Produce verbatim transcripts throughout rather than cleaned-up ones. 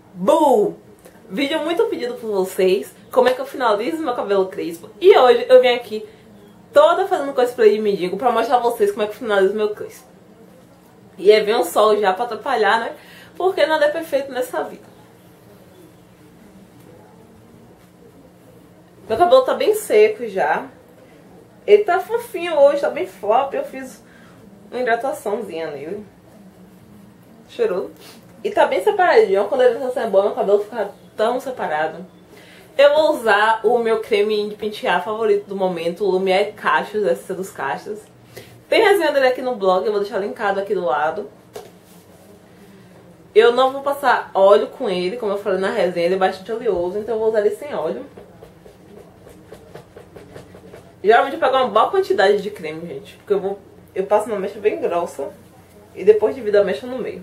Bu! Vídeo muito pedido por vocês, como é que eu finalizo meu cabelo crespo. E hoje eu vim aqui toda fazendo cosplay de mendigo pra mostrar a vocês como é que eu finalizo meu crespo. E aí vem o sol já pra atrapalhar, né? Porque nada é perfeito nessa vida. Meu cabelo tá bem seco já. Ele tá fofinho hoje, tá bem flop. Eu fiz uma hidrataçãozinha nele. Cheiroso. E tá bem separadinho. Quando a hidratação é boa, meu cabelo fica tão separado. Eu vou usar o meu creme de pentear favorito do momento, o Lumière Cachos, esse dos cachos. Tem resenha dele aqui no blog, eu vou deixar linkado aqui do lado. Eu não vou passar óleo com ele, como eu falei na resenha, ele é bastante oleoso, então eu vou usar ele sem óleo. Geralmente eu pego uma boa quantidade de creme, gente, porque eu, vou, eu passo uma mecha bem grossa e depois divido a mecha no meio.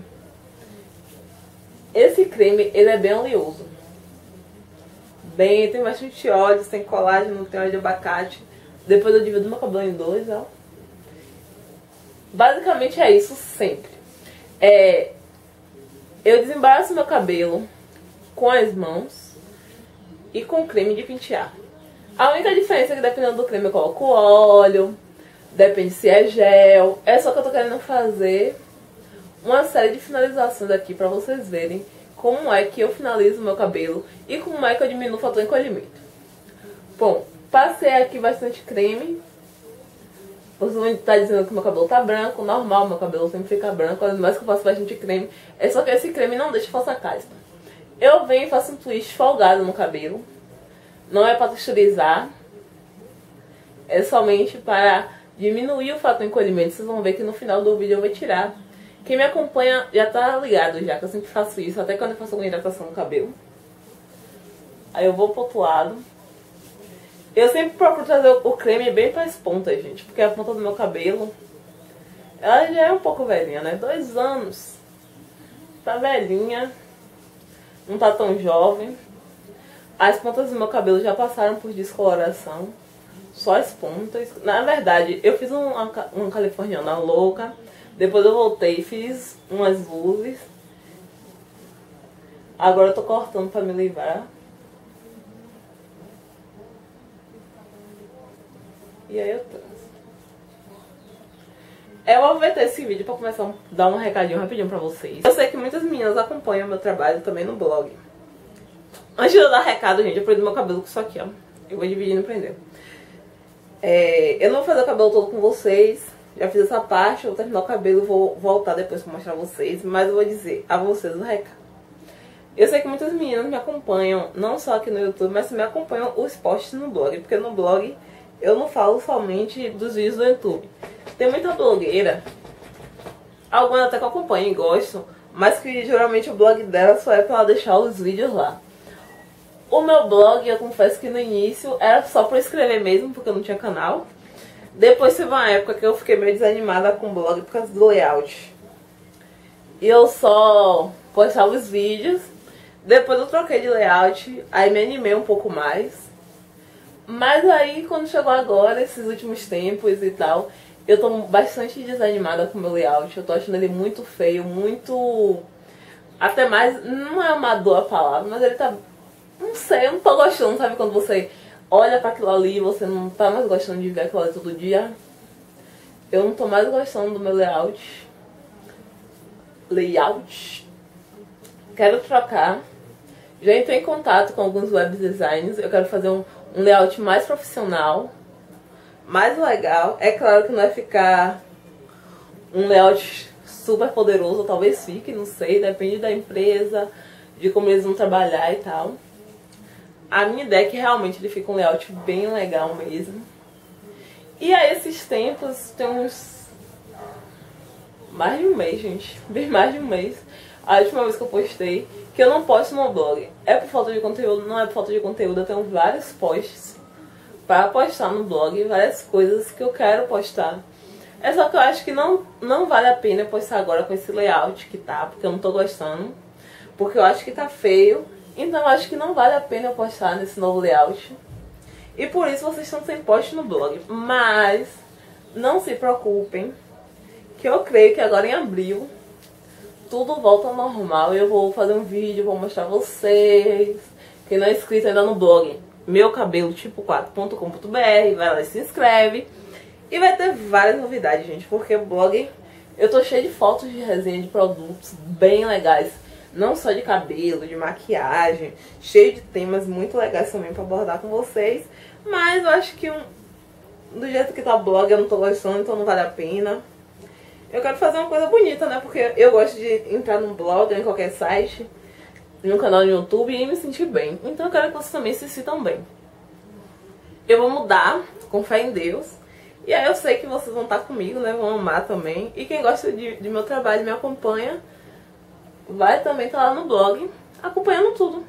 Esse creme, ele é bem oleoso. Bem, tem bastante óleo, tem colágeno, tem óleo de abacate. Depois eu divido meu cabelo em dois, ó. Basicamente é isso sempre. É, eu desembaraço meu cabelo com as mãos e com creme de pentear. A única diferença é que dependendo do creme eu coloco óleo, depende se é gel. É só que eu tô querendo fazer uma série de finalizações aqui pra vocês verem como é que eu finalizo o meu cabelo e como é que eu diminuo o fator encolhimento. Bom, passei aqui bastante creme. Vocês vão estar dizendo que meu cabelo tá branco, normal, meu cabelo sempre fica branco, mas que eu faço bastante creme. É só que esse creme não deixa falsa caspa. Eu venho e faço um twist folgado no cabelo. Não é para texturizar, é somente para diminuir o fator encolhimento. Vocês vão ver que no final do vídeo eu vou tirar. Quem me acompanha já tá ligado já, que eu sempre faço isso, até quando eu faço alguma hidratação no cabelo. Aí eu vou pro outro lado. Eu sempre procuro trazer o creme bem para as pontas, gente, porque a ponta do meu cabelo, ela já é um pouco velhinha, né? Dois anos. Tá velhinha, não tá tão jovem. As pontas do meu cabelo já passaram por descoloração. Só as pontas. Na verdade, eu fiz uma, uma californiana louca. Depois eu voltei e fiz umas luzes. Agora eu tô cortando pra me livrar. E aí eu transo. Eu vou aproveitar esse vídeo pra começar a dar um recadinho rapidinho pra vocês. Eu sei que muitas meninas acompanham meu trabalho também no blog. Antes de eu dar recado, gente, eu prendo meu cabelo com isso aqui, ó. Eu vou dividindo e prender. É, eu não vou fazer o cabelo todo com vocês. Já fiz essa parte, eu vou terminar o cabelo e vou voltar depois pra mostrar a vocês. Mas eu vou dizer a vocês o recado. Eu sei que muitas meninas me acompanham, não só aqui no YouTube, mas me acompanham os posts no blog. Porque no blog eu não falo somente dos vídeos do YouTube. Tem muita blogueira, algumas até que eu acompanho e gosto, mas que geralmente o blog dela só é pra ela deixar os vídeos lá. O meu blog, eu confesso que no início era só pra escrever mesmo, porque eu não tinha canal. Depois teve uma época que eu fiquei meio desanimada com o blog por causa do layout. E eu só postava os vídeos. Depois eu troquei de layout, aí me animei um pouco mais. Mas aí quando chegou agora, esses últimos tempos e tal, eu tô bastante desanimada com o meu layout. Eu tô achando ele muito feio, muito... Até mais, não é amador a palavra, mas ele tá... Não sei, eu não tô gostando, sabe? Quando você olha pra aquilo ali e você não tá mais gostando de ver aquilo ali todo dia. Eu não tô mais gostando do meu layout. Layout. Quero trocar. Já entrei em contato com alguns web designers. Eu quero fazer um, um layout mais profissional, mais legal. É claro que não vai ficar um layout super poderoso, talvez fique, não sei. Depende da empresa, de como eles vão trabalhar e tal. A minha ideia é que realmente ele fica um layout bem legal mesmo. E a esses tempos, tem uns... mais de um mês, gente. Bem mais de um mês. A última vez que eu postei, que eu não posto no blog. É por falta de conteúdo, não é por falta de conteúdo. Eu tenho vários posts para postar no blog. Várias coisas que eu quero postar. É só que eu acho que não, não vale a pena eu postar agora com esse layout que tá. Porque eu não tô gostando. Porque eu acho que tá feio. Então eu acho que não vale a pena eu postar nesse novo layout. E por isso vocês estão sem post no blog. Mas não se preocupem, que eu creio que agora em abril tudo volta ao normal e eu vou fazer um vídeo, vou mostrar a vocês. Quem não é inscrito ainda no blog meu cabelo tipo quatro ponto com ponto br, vai lá e se inscreve. E vai ter várias novidades, gente, porque o blog eu tô cheio de fotos de resenha de produtos bem legais. Não só de cabelo, de maquiagem, cheio de temas muito legais também pra abordar com vocês. Mas eu acho que um, do jeito que tá o blog eu não tô gostando, então não vale a pena. Eu quero fazer uma coisa bonita, né? Porque eu gosto de entrar num blog ou em qualquer site, num canal no YouTube e me sentir bem. Então eu quero que vocês também se sintam bem. Eu vou mudar, com fé em Deus. E aí eu sei que vocês vão estar comigo, né? Vão amar também. E quem gosta de, de meu trabalho, me acompanha, vai também estar lá no blog, acompanhando tudo.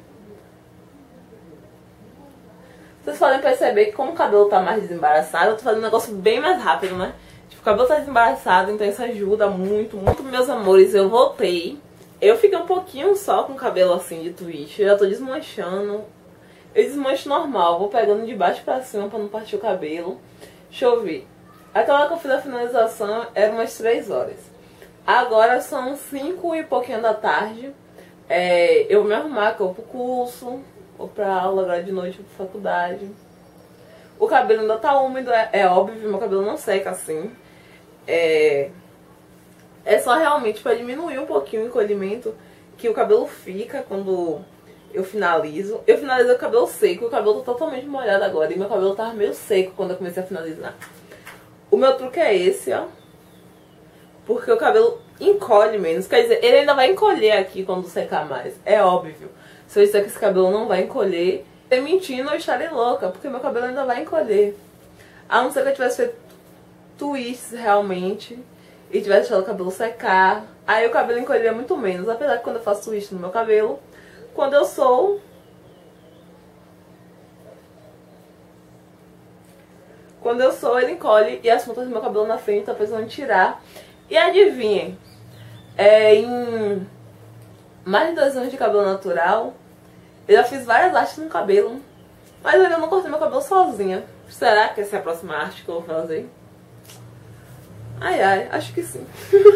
Vocês podem perceber que como o cabelo tá mais desembaraçado, eu tô fazendo um negócio bem mais rápido, né? Tipo, o cabelo tá desembaraçado, então isso ajuda muito, muito. Meus amores, eu voltei. Eu fiquei um pouquinho só com o cabelo assim de twist, eu já tô desmanchando. Eu desmancho normal, vou pegando de baixo pra cima pra não partir o cabelo. Deixa eu ver. Aquela que eu fiz a finalização era umas três horas. Agora são cinco e pouquinho da tarde. É, eu vou me arrumar, que eu vou pro curso, ou pra aula agora de noite, pra faculdade. O cabelo ainda tá úmido, é, é óbvio, meu cabelo não seca assim. É, é só realmente pra diminuir um pouquinho o encolhimento que o cabelo fica quando eu finalizo. Eu finalizo o cabelo seco, o cabelo tá totalmente molhado agora. E meu cabelo tava meio seco quando eu comecei a finalizar. O meu truque é esse, ó. Porque o cabelo encolhe menos. Quer dizer, ele ainda vai encolher aqui quando secar mais. É óbvio. Se eu disser que esse cabelo não vai encolher, eu mentindo, eu estarei louca. Porque meu cabelo ainda vai encolher. A não ser que eu tivesse feito twists realmente e tivesse deixado o cabelo secar. Aí o cabelo encolheria muito menos. Apesar que quando eu faço twist no meu cabelo, quando eu sou... Quando eu sou, ele encolhe e as pontas do meu cabelo na frente tá precisando tirar. E adivinhem, é, em mais de dois anos de cabelo natural, eu já fiz várias artes no cabelo, mas eu ainda não cortei meu cabelo sozinha. Será que essa é a próxima arte que eu vou fazer? Ai, ai, acho que sim.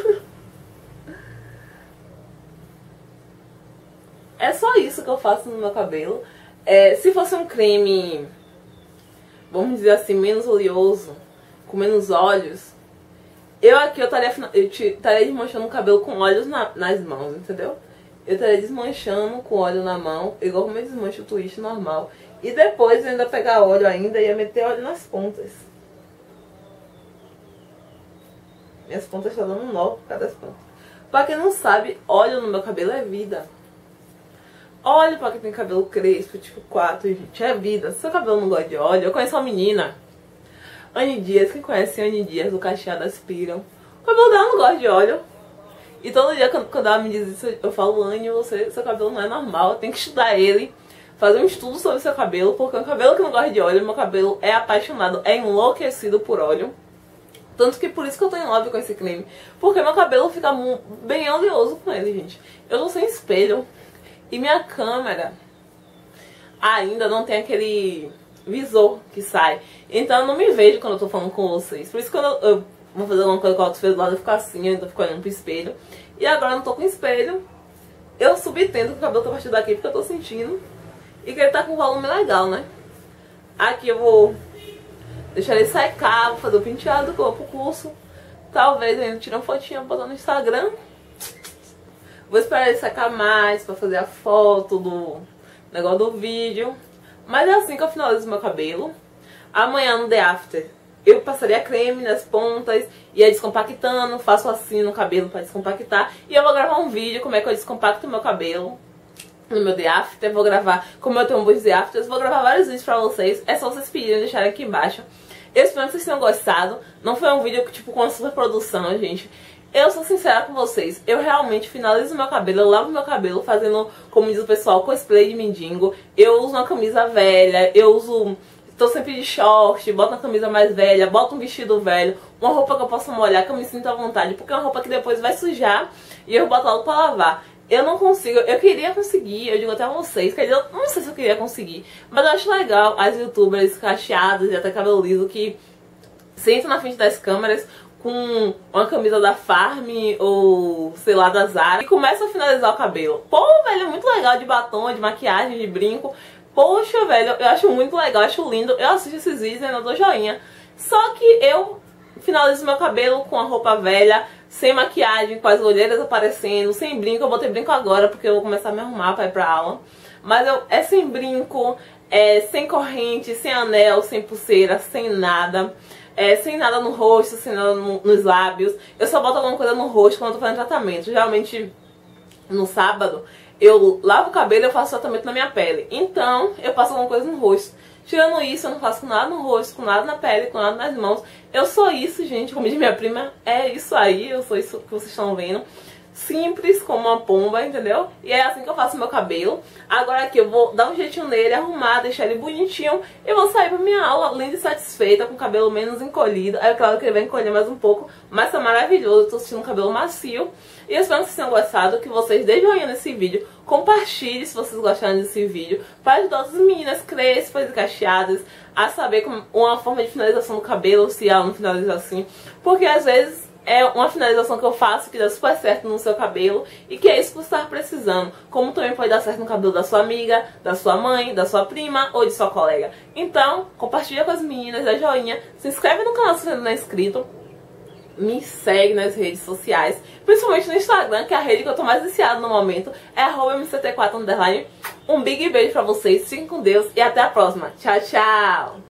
É só isso que eu faço no meu cabelo. É, se fosse um creme, vamos dizer assim, menos oleoso, com menos óleos, eu aqui eu estaria, eu estaria desmanchando o cabelo com óleos na, nas mãos, entendeu? Eu estaria desmanchando com óleo na mão, igual como eu desmancho o twist normal. E depois eu ainda pegar óleo ainda e ia meter óleo nas pontas. Minhas pontas estão dando um nó por causa das pontas. Pra quem não sabe, óleo no meu cabelo é vida. Óleo pra quem tem cabelo crespo, tipo quatro, gente, é vida. Se seu cabelo não gosta de óleo, eu conheço uma menina, Anne Dias, quem conhece Anne Dias, do Cacheado Aspiram. O cabelo dela não gosta de óleo. E todo dia quando, quando ela me diz isso, eu falo, Anne, você, seu cabelo não é normal, tem que estudar ele. Fazer um estudo sobre seu cabelo, porque um cabelo que não gosta de óleo, meu cabelo é apaixonado, é enlouquecido por óleo. Tanto que por isso que eu tô em love com esse creme. Porque meu cabelo fica bem oleoso com ele, gente. Eu tô sem espelho. E minha câmera ainda não tem aquele visor que sai. Então eu não me vejo quando eu tô falando com vocês. Por isso que quando eu vou fazer alguma coisa com o autofeio do lado, eu fico assim, eu ainda fico olhando pro espelho. E agora eu não tô com espelho. Eu subtendo que o cabelo tá partindo daqui porque eu tô sentindo. E que ele tá com um volume legal, né? Aqui eu vou deixar ele secar, vou fazer o penteado, que eu vou pro curso. Talvez eu ainda tire uma fotinha pra botar no Instagram. Vou esperar ele secar mais pra fazer a foto do negócio do vídeo. Mas é assim que eu finalizo meu cabelo. Amanhã no The After eu passaria creme nas pontas, ia descompactando, faço assim no cabelo pra descompactar. E eu vou gravar um vídeo como é que eu descompacto meu cabelo no meu The After. Vou gravar, como eu tenho um bom The Afters, vou gravar vários vídeos pra vocês. É só vocês pedirem e deixarem aqui embaixo. Eu espero que vocês tenham gostado. Não foi um vídeo tipo com uma super produção, gente. Eu sou sincera com vocês, eu realmente finalizo meu cabelo, eu lavo meu cabelo fazendo, como diz o pessoal, cosplay de mendigo. Eu uso uma camisa velha, eu uso, tô sempre de short, boto uma camisa mais velha, boto um vestido velho, uma roupa que eu possa molhar, que eu me sinto à vontade, porque é uma roupa que depois vai sujar e eu boto logo pra lavar. Eu não consigo, eu queria conseguir, eu digo até a vocês, quer dizer, eu não sei se eu queria conseguir, mas eu acho legal as youtubers cacheadas e até cabelo liso que sentam na frente das câmeras com uma camisa da Farm ou, sei lá, da Zara, e começo a finalizar o cabelo. Pô, velho, é muito legal de batom, de maquiagem, de brinco. Poxa, velho, eu acho muito legal, eu acho lindo. Eu assisto esses vídeos e eu dou joinha. Só que eu finalizo meu cabelo com a roupa velha, sem maquiagem, com as olheiras aparecendo, sem brinco. Eu botei brinco agora porque eu vou começar a me arrumar pra ir pra aula. Mas eu, é sem brinco, é sem corrente, sem anel, sem pulseira, sem nada. É, sem nada no rosto, sem nada no, nos lábios. Eu só boto alguma coisa no rosto quando eu tô fazendo tratamento. Geralmente no sábado eu lavo o cabelo e eu faço tratamento na minha pele. Então eu passo alguma coisa no rosto. Tirando isso, eu não faço com nada no rosto, com nada na pele, com nada nas mãos. Eu sou isso, gente, como diz minha prima, é isso aí, eu sou isso que vocês estão vendo. Simples como uma pomba, entendeu? E é assim que eu faço meu cabelo. Agora aqui eu vou dar um jeitinho nele, arrumar, deixar ele bonitinho. E vou sair pra minha aula linda e satisfeita, com o cabelo menos encolhido. É claro que ele vai encolher mais um pouco, mas tá maravilhoso. Eu tô sentindo um cabelo macio. E eu espero que vocês tenham gostado, que vocês deixem joinha nesse vídeo. Compartilhe se vocês gostaram desse vídeo, para ajudar outras meninas crespas e cacheadas a saber como uma forma de finalização do cabelo, se ela não finaliza assim. Porque às vezes é uma finalização que eu faço que dá super certo no seu cabelo e que é isso que você está precisando. Como também pode dar certo no cabelo da sua amiga, da sua mãe, da sua prima ou de sua colega. Então, compartilha com as meninas, dá joinha, se inscreve no canal se você não é inscrito. Me segue nas redes sociais, principalmente no Instagram, que é a rede que eu tô mais viciada no momento, é arroba M C T quatro underline. Um big beijo pra vocês, fiquem com Deus e até a próxima. Tchau, tchau!